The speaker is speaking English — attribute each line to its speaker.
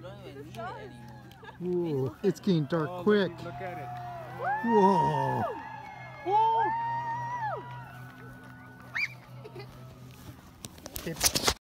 Speaker 1: You don't even need it anymore.
Speaker 2: Ooh, it's getting dark quick.
Speaker 3: Look at it.
Speaker 2: Whoa.
Speaker 3: Woo!
Speaker 2: It's